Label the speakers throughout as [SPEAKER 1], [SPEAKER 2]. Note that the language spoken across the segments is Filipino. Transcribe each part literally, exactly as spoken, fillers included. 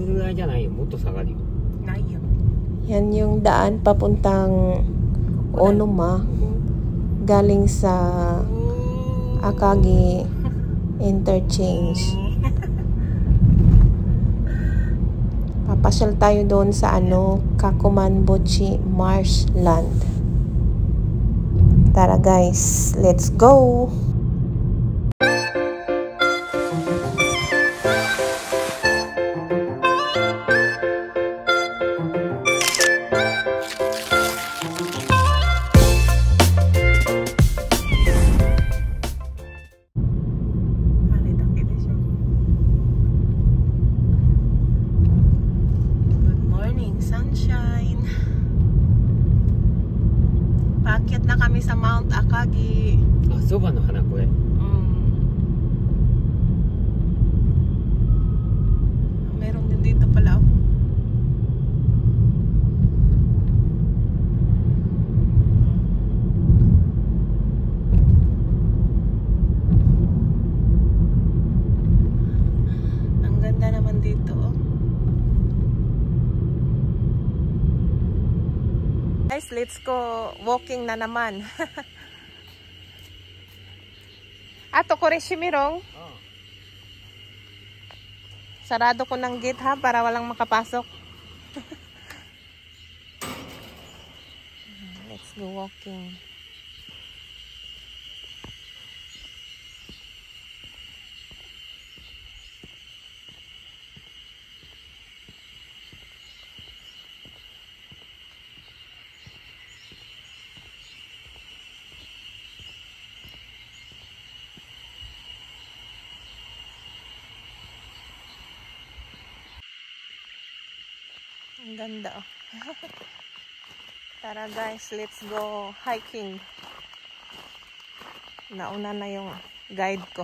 [SPEAKER 1] ぐらいじゃないよ、もっと下がるよ。
[SPEAKER 2] ないよ。
[SPEAKER 3] Yan yung daan papuntang Onuma galing sa Akagi Interchange. Papasyal tayo doon sa ano, Kakumanbochi Marshland. Tara guys, let's go! Paakyat na kami sa Mount Akagi.
[SPEAKER 1] Ah, soba no hanako eh.
[SPEAKER 3] Mm. Meron din dito pala. Ang ganda naman dito. Guys, let's go walking na naman. Ato ko rin Shimirong.
[SPEAKER 1] Oh.
[SPEAKER 3] Sarado ko ng gate ha para walang makapasok. Let's go walking. Ang ganda oh. Tara guys, let's go hiking. Nauna na yung guide ko.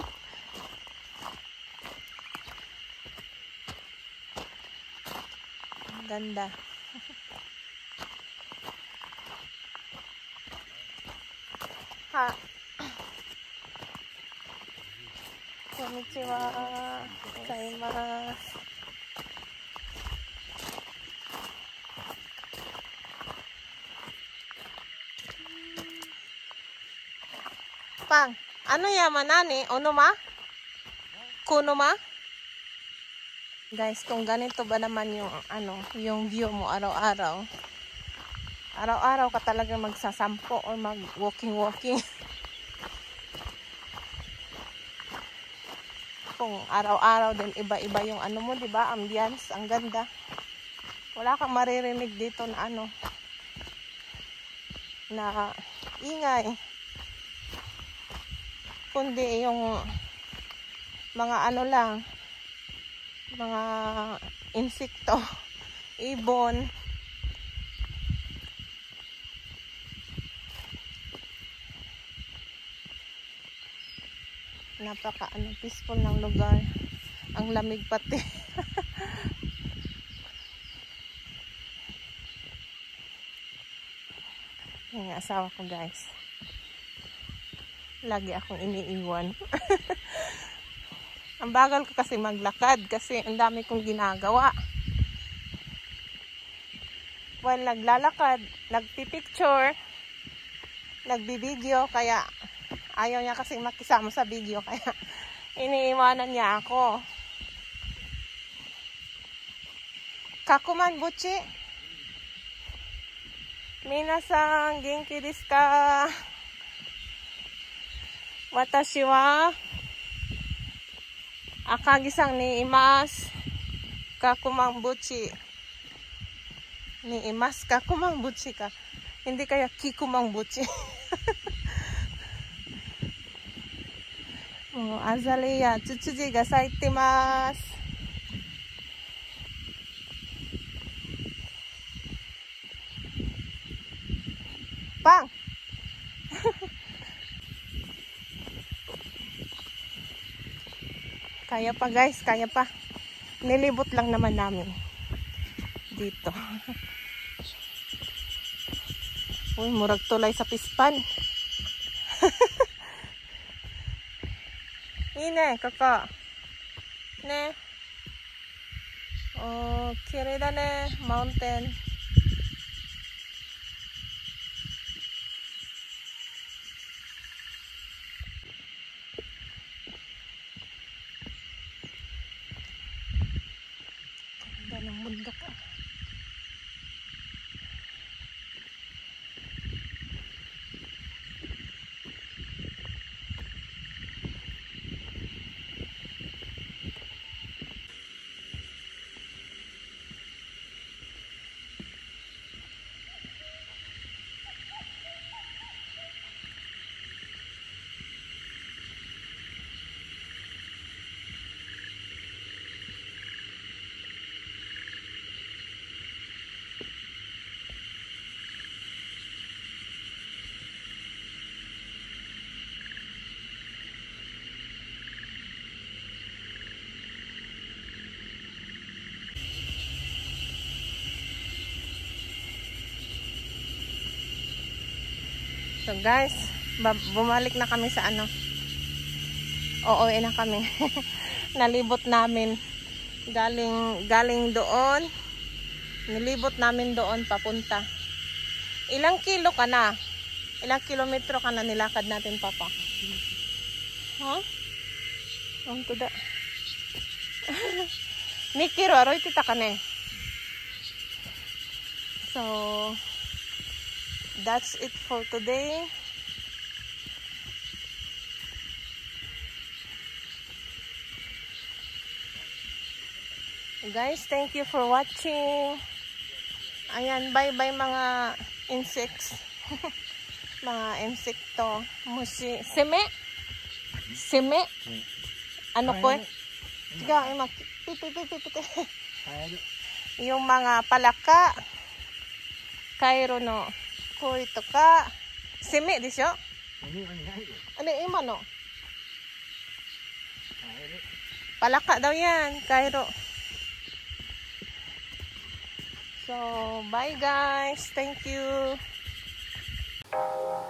[SPEAKER 3] Ang ganda. Ha. Konnichiwa. Gozaimasu. Pang, ano yaman nani? Onuma? Kunuma? Guys, kung ganito ba naman yung ano, yung view mo araw-araw. Araw-araw ka talaga magsasampo or mag-walking-walking. Kung araw-araw din iba-iba yung ano mo, 'di ba? Ambience, ang ganda. Wala kang maririnig dito na ano na ingay. Kundi yung mga ano lang, mga insekto, ibon. Napaka ano, peaceful ng lugar. Ang lamig pati. Yung asawa ko guys. Lagi akong iniiwan. Ang bagal ko kasi maglakad kasi ang dami kong ginagawa. While naglalakad, nagpipicture, nagbibideo, kaya ayaw niya kasi makisama sa video, kaya iniiwanan niya ako. Kakumanbochi. Minasan, genki desu ka? Watashi wa Akagi-san ni imasu. Kakumanbochi ni imasu. Kakumanbochi ka. Hindi kaya Kikumanbochi. Oh, azalea, tsutsuji ga saitemasu. Pang! Kaya pa guys, kaya pa. Nilibot lang naman namin dito. Uy, murag tulay sa pispan. Ine, kaka. Ne. Oh, kirei da ne, mountain. Ganda ng bundok ah. So guys, bumalik na kami sa ano. Oo, na kami. Nalibot namin. Galing, galing doon. Nilibot namin doon papunta. Ilang kilo ka na? Ilang kilometro ka na nilakad natin, Papa? Ha? Huh? Ang tuda. Nikiro, aroy tita ka na eh. So, that's it for today. Guys, thank you for watching. Ayan, bye-bye mga insects. Mga insekto. Musi. Sime? Sime? Ano ko eh? Tiga, ay mak... Pipipipipiti. Yung mga palaka. Kairo no. Ko ito ka. Sime, disyo? Ano ima no? Palaka daw yan. Kairo. So, bye guys. Thank you.